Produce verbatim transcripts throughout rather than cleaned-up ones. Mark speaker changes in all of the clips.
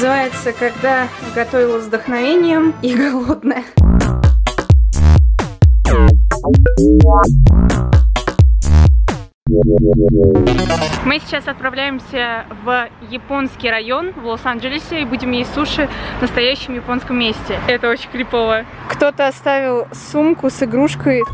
Speaker 1: Называется «Когда готовила с вдохновением и голодная». Мы сейчас отправляемся в японский район в Лос-Анджелесе и будем есть суши в настоящем японском месте. Это очень крипово. Кто-то оставил сумку с игрушкой.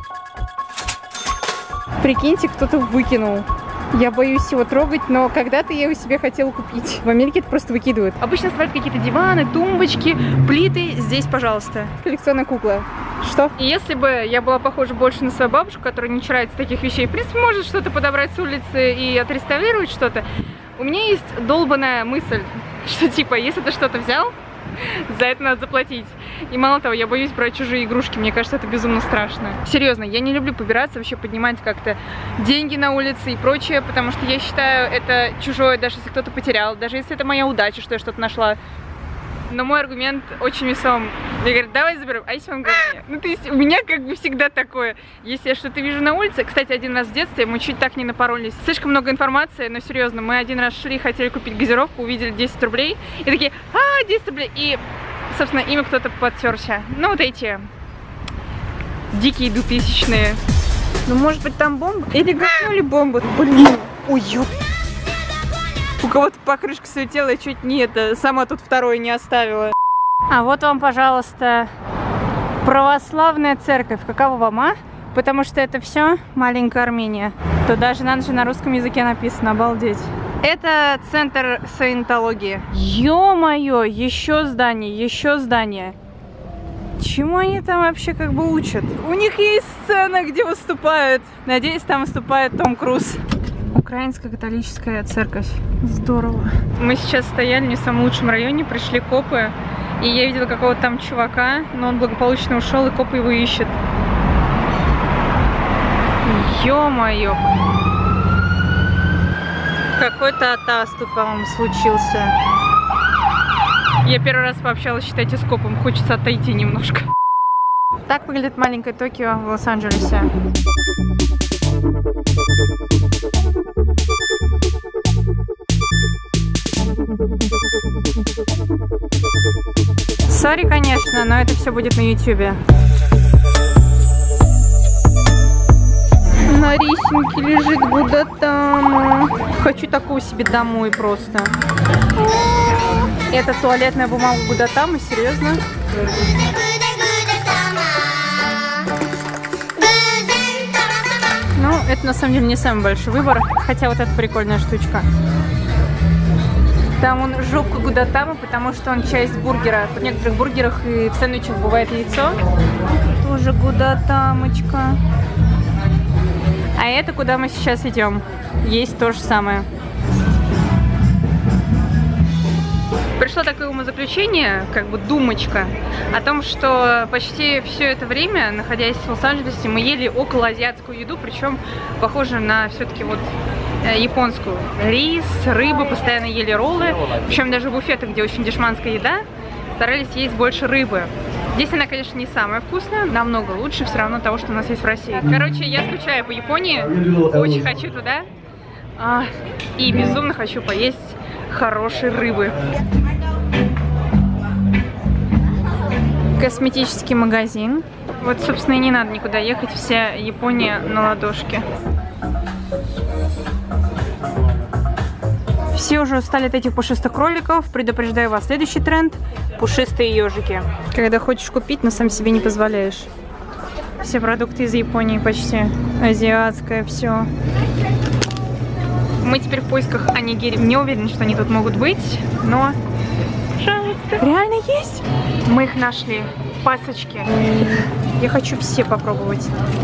Speaker 1: Прикиньте, кто-то выкинул. Я боюсь его трогать, но когда-то я его себе хотела купить. В Америке это просто выкидывают. Обычно оставляют какие-то диваны, тумбочки, плиты. Здесь, пожалуйста. Коллекционная кукла. Что? И если бы я была похожа больше на свою бабушку, которая не чурается таких вещей, в принципе, может что-то подобрать с улицы и отреставрировать что-то, у меня есть долбаная мысль, что типа, если ты что-то взял, за это надо заплатить. И мало того, я боюсь брать чужие игрушки, мне кажется, это безумно страшно. Серьезно, я не люблю побираться, вообще поднимать как-то деньги на улице и прочее, потому что я считаю это чужое, даже если кто-то потерял, даже если это моя удача, что я что-то нашла. Но мой аргумент очень весом. Мне говорят, давай заберем, а если он говорит, ну то есть у меня как бы всегда такое. Если я что-то вижу на улице, кстати, один раз в детстве мы чуть так не напоролись. Слишком много информации, но серьезно, мы один раз шли, хотели купить газировку, увидели десять рублей и такие, а, десять рублей, и, собственно, ими кто-то подтерся. Ну вот эти дикие двухтысячные. Ну может быть там бомба? Или гахнули бомбу? Блин, ой, ёп. У кого-то покрышка слетела, и чуть не это, сама тут второй не оставила. А вот вам, пожалуйста, православная церковь. Каково вам, а? Потому что это все маленькая Армения. Тут даже на русском языке написано, обалдеть. Это центр саентологии. Ё-моё, еще здание, еще здание. Чему они там вообще как бы учат? У них есть сцена, где выступают. Надеюсь, там выступает Том Круз. Украинская католическая церковь. Здорово. Мы сейчас стояли не в самом лучшем районе, пришли копы, и я видела какого-то там чувака, но он благополучно ушел, и копы его ищут. Ё-моё! Какой-то атас тут, по-моему, случился. Я первый раз пообщалась, считайте, с копом. Хочется отойти немножко. Так выглядит маленькое Токио в Лос-Анджелесе. Сори, конечно, но это все будет на ютубе. На рисинке лежит Гудатама. Хочу такого себе домой просто. Это туалетная бумага Гудатама, серьезно? Ну, это на самом деле не самый большой выбор, хотя вот это прикольная штучка. Там он жопка Гудатама, потому что он часть бургера. В некоторых бургерах и в сэндвичах бывает яйцо. Тоже Гудатамочка. А это куда мы сейчас идем. Есть то же самое. Пришло такое умозаключение, как бы думочка, о том, что почти все это время, находясь в Лос-Анджелесе, мы ели околоазиатскую еду, причем похоже на все-таки вот японскую. Рис, рыба, постоянно ели роллы, причем даже буфеты, где очень дешманская еда, старались есть больше рыбы. Здесь она, конечно, не самая вкусная, намного лучше все равно того, что у нас есть в России. Короче, я скучаю по Японии, очень хочу туда, а, и безумно хочу поесть хорошей рыбы. Косметический магазин. Вот, собственно, и не надо никуда ехать, вся Япония на ладошке. Все уже устали от этих пушистых кроликов. Предупреждаю вас, следующий тренд – пушистые ежики. Когда хочешь купить, но сам себе не позволяешь. Все продукты из Японии почти. Азиатское все. Мы теперь в поисках онигири. Не уверены, что они тут могут быть, но... Пожалуйста. Реально есть? Мы их нашли. Пасочки. Я хочу все попробовать.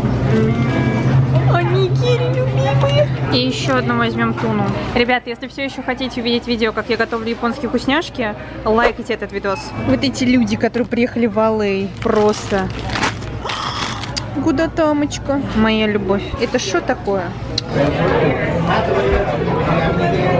Speaker 1: Онигири любимые. И еще одну возьмем туну. Ребята, если все еще хотите увидеть видео, как я готовлю японские вкусняшки, лайкайте этот видос. Вот эти люди, которые приехали в эл эй. Просто. Гудатамочка. Моя любовь. Это что такое?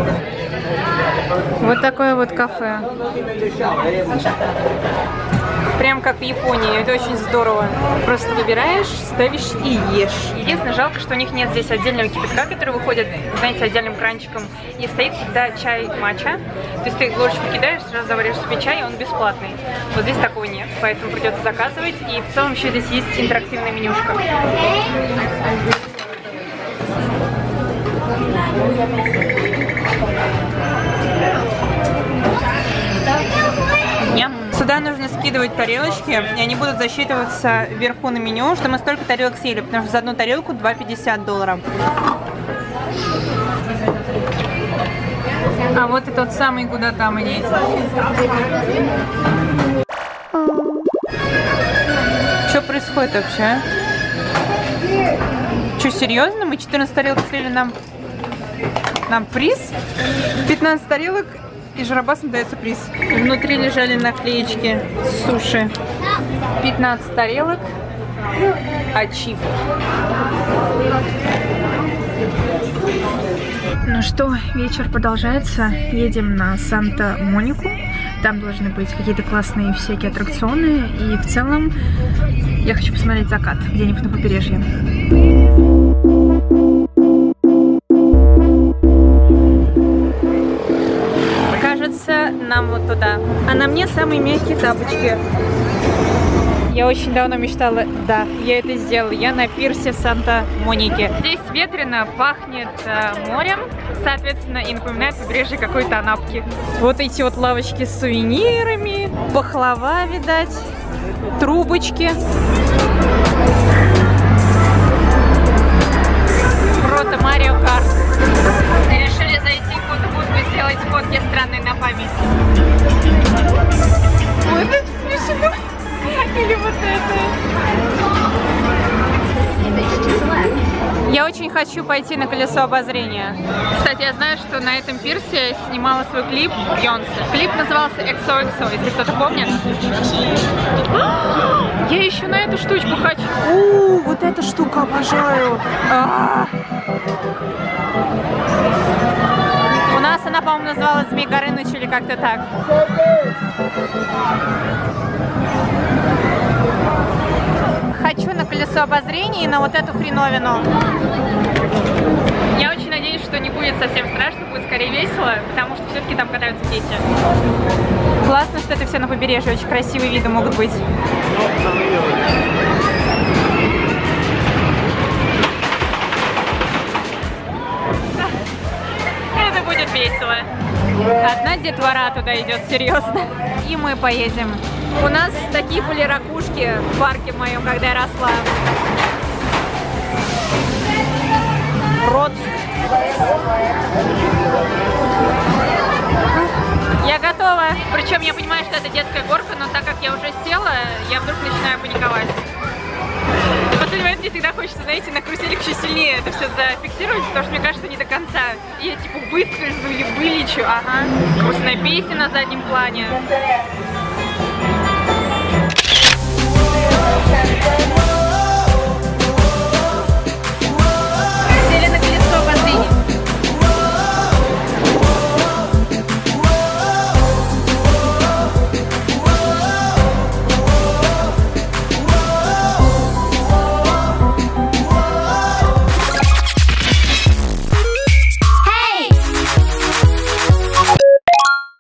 Speaker 1: Вот такое вот кафе. Прям как в Японии, это очень здорово. Просто выбираешь, ставишь и ешь. Единственное, жалко, что у них нет здесь отдельного кипятка, который выходит, знаете, отдельным кранчиком. И стоит всегда чай матча. То есть ты ложечку кидаешь, сразу заваришь себе чай, и он бесплатный. Вот здесь такого нет, поэтому придется заказывать. И в целом еще здесь есть интерактивная менюшка. Сюда нужно скидывать тарелочки, и они будут засчитываться вверху на меню, что мы столько тарелок съели, потому что за одну тарелку два пятьдесят долларов. А вот и тот самый гудатамани. Что происходит вообще? Что, серьезно? Мы четырнадцать тарелок съели, нам, нам приз? пятнадцать тарелок, и жарабасам дается приз. Внутри лежали наклеечки суши. пятнадцать тарелок, ачип. Ну что, вечер продолжается. Едем на Санта-Монику. Там должны быть какие-то классные всякие аттракционы. И в целом я хочу посмотреть закат где-нибудь на побережье. Кажется, нам вот туда. А на мне самые мягкие тапочки. Я очень давно мечтала, да, я это сделала. Я на пирсе в Санта-Монике. Здесь ветрено, пахнет э, морем, соответственно, и напоминает побережье какой-то Анапки. Вот эти вот лавочки с сувенирами, пахлава, видать, трубочки. Прото Марио Карт. Решили зайти в фотобудку и сделать фотки странные на память. Ой, это смешно. Или вот это. Я очень хочу пойти на колесо обозрения. Кстати, я знаю, что на этом пирсе я снимала свой клип Бейонсе. Клип назывался икс о икс о, если кто-то помнит. Я еще на эту штучку хочу. У, вот эта штука обожаю. А-а-а. У нас она, по-моему, называлась Змей Горыныч или как-то так. Хочу на колесо обозрения и на вот эту хреновину. Я очень надеюсь, что не будет совсем страшно, будет скорее весело, потому что все-таки там катаются дети. Классно, что это все на побережье, очень красивые виды могут быть. Это будет весело. Одна детвора туда идет, серьезно. И мы поедем. У нас такие были ракушки в парке моем, когда я росла. Рот. Я готова. Причем я понимаю, что это детская горка, но так как я уже села, я вдруг начинаю паниковать. В последний момент мне всегда хочется, знаете, на каруселях еще сильнее это все зафиксировать, потому что мне кажется, не до конца. И я типа выскользну или вылечу. Ага. Грустная песня на заднем плане.